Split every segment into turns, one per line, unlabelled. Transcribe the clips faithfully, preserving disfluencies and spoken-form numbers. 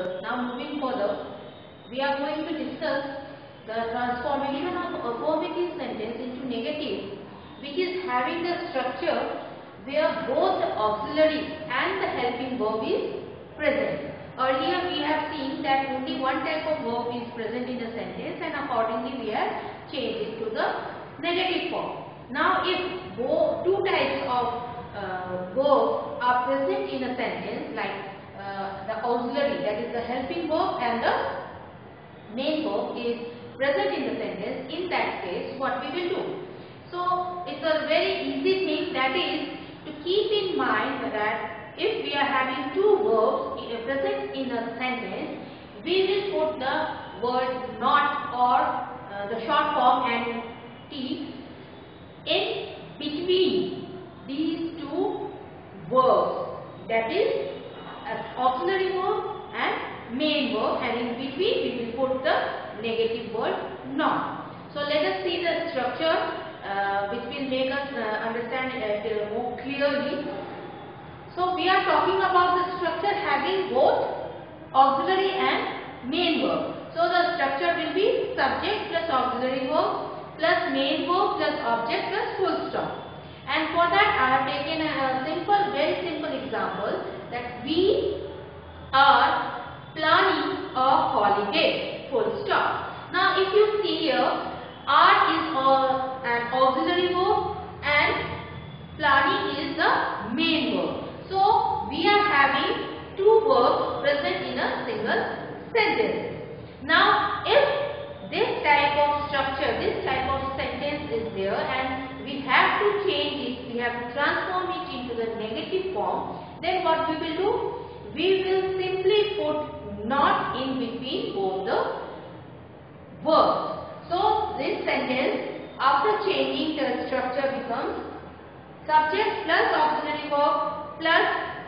uh, now moving further, we are going to discuss the transformation of affirmative sentence into negative, which is having the structure where both the auxiliary and the helping verb is present. Earlier we have seen that only one type of verb is present in the sentence, and accordingly we have changed it to the negative form. Now if both two types of uh, verbs are present in a sentence, like uh, the auxiliary, that is the helping verb, and the main verb is present in the sentence, in that case what we will do? So it's a very easy thing, that is to keep in mind that if we are having two verbs present in a sentence, we will put the word not or uh, the short form and T in between these two verbs, that is uh, auxiliary verb and main verb, and in between we will put the negative word not. So let us see the structure uh, which will make us uh, understand it uh, more clearly. So we are talking about the structure having both auxiliary and main verb. So the structure will be subject plus auxiliary verb plus main verb plus object plus full stop. And for that I have taken a simple, very simple example, that we are planning a holiday, full stop. Now if you see here, are is uh, an auxiliary verb and planning is the main verb. So we are having two verbs present in a single sentence. Now if this type of structure, this type of sentence is there and we have to change it, we have to transform it into the negative form, then what we will do? We will simply put not in between both the verbs. So this sentence, after changing the structure, becomes subject plus auxiliary verb plus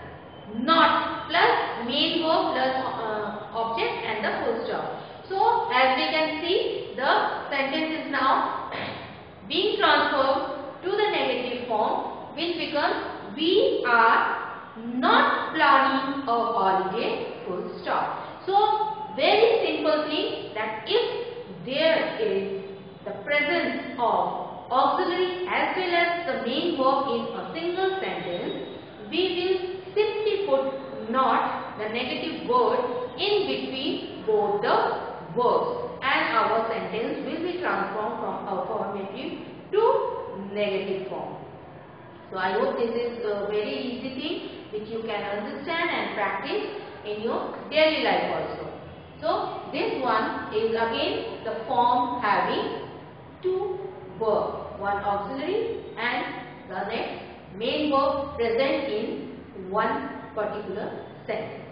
not plus main verb plus uh, object and the full stop. So as we can see, the sentence is now being transformed to the negative form, which becomes we are not planning a holiday, full stop. So very simple thing, that if there is the presence of auxiliary as well as the main verb in a single sentence, we will simply put not, the negative word, in between both the verbs, and our sentence will be transformed from affirmative to negative form. So I hope this is a very easy thing which you can understand and practice in your daily life also. So this one is again the form having two verbs, one auxiliary and the next main verb present in one particular sentence.